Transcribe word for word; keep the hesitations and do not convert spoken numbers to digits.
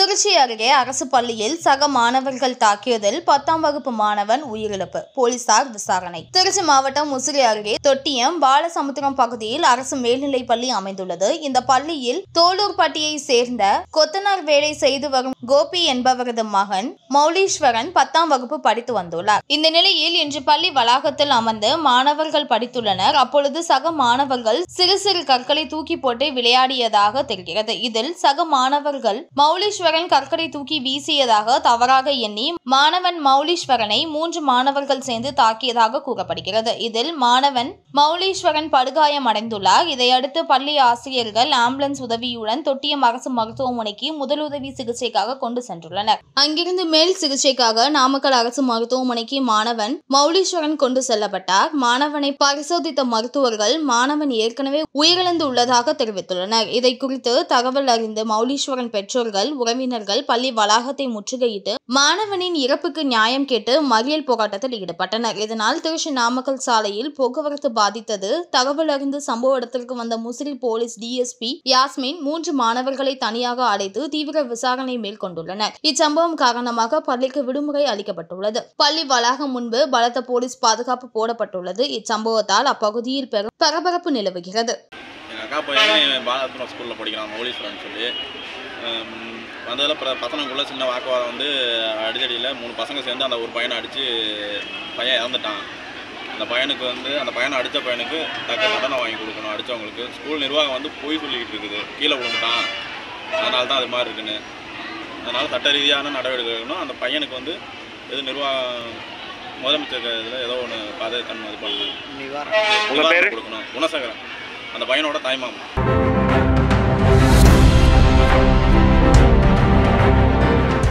திருச்சி அருகே அரசு பள்ளியில் சக மாணவர்கள் தாக்கியதில் பத்தாம் வகுப்பு மாணவன் உயிரிழப்பு, போலீசார் விசாரணை. திருச்சி மாவட்டம் முசிறி அருகே தொட்டியம் பாலசமுத்திரம் பகுதியில் அரசு மேல்நிலைப் பள்ளி அமைந்துள்ளது. இந்த பள்ளியில் தோலூர்பட்டியை சேர்ந்த கொத்தனார் வேலை செய்து வரும் கோபி என்பவரது மகன் மௌலீஸ்வரன் பத்தாம் வகுப்பு படித்து வந்துள்ளார். இந்த நிலையில் இன்று பள்ளி வளாகத்தில் அமர்ந்து மாணவர்கள் படித்துள்ளனர். அப்பொழுது சக மாணவர்கள் சிறு சிறு கற்களை தூக்கி போட்டு விளையாடியதாக தெரிகிறது. இதில் சக மாணவர்கள் மௌலீஸ்வரன் கற்களை தூக்கி வீசியதாக தவறாக எண்ணி மாணவன் மௌலீஸ்வரனை மூன்று மாணவர்கள் சேர்ந்து தாக்கியதாக கூறப்படுகிறது. இதில் மாணவன் மௌலீஸ்வரன் படுகாயம் அடைந்துள்ளார். இதையடுத்து பள்ளி ஆசிரியர்கள் ஆம்புலன்ஸ் உதவியுடன் தொட்டியம் அரசு மருத்துவமனைக்கு முதலுதவி சிகிச்சைக்காக கொண்டு சென்றுள்ளனர். அங்கிருந்து மேல் சிகிச்சைக்காக நாமக்கல் அரசு மருத்துவமனைக்கு மாணவன் மௌலீஸ்வரன் கொண்டு செல்லப்பட்டார். மாணவனை பரிசோதித்த மருத்துவர்கள் மாணவன் ஏற்கனவே உயிரிழந்து உள்ளதாக தெரிவித்துள்ளனர். இதை குறித்து தகவல் அறிந்த மௌலீஸ்வரன் பெற்றோர்கள் உறவினர்கள் பள்ளி வளாகத்தை முற்றுகையிட்டு மாணவனின் இறப்புக்கு நியாயம் கேட்டு மறியல் போராட்டத்தில் ஈடுபட்டனர். இதனால் திருச்சி நாமக்கல் சாலையில் போக்குவரத்து பாதித்தது. தகவல் அறிந்து சம்பவ இடத்திற்கு வந்த Musiri police D S P Yasmin மூன்று மாணவர்களை தனியாக அழைத்து தீவிர விசாரணை மேற்கொண்டுள்ளனர். இச்சம்பவம் காரணமாக பள்ளிக்கு விடுமுறை அளிக்கப்பட்டுள்ளது. பள்ளி வளாகம் முன்பு பலத்த போலீஸ் பாதுகாப்பு போடப்பட்டுள்ளது. இச்சம்பவத்தால் அப்பகுதியில் பெரும் பரபரப்பு நிலவுகிறது. வந்ததில் பசங்களுக்குள்ள சின்ன வாக்குவாதம் வந்து அடிதடியில் மூணு பசங்க சேர்ந்து அந்த ஒரு பையனை அடித்து பையன் இறந்துட்டான். அந்த பையனுக்கு வந்து அந்த பையனை அடித்த பையனுக்கு தக்க தண்டனை வாங்கி கொடுக்கணும். அடித்தவங்களுக்கு ஸ்கூல் நிர்வாகம் வந்து பொய் சொல்லிக்கிட்டு இருக்குது, கீழே விழுந்துட்டான், அதனால தான் அது மாதிரி இருக்குன்னு. அதனால் சட்ட ரீதியான நடவடிக்கை எடுக்கணும். அந்த பையனுக்கு வந்து எது நிர்வாகம் முதலமைச்சர் இதில் ஏதோ ஒன்று பதவி தன்மை இது பண்ணணும், நிவாரணம் கொடுக்கணும். குணசேகரன் அந்த பையனோட தாய்மாமன்.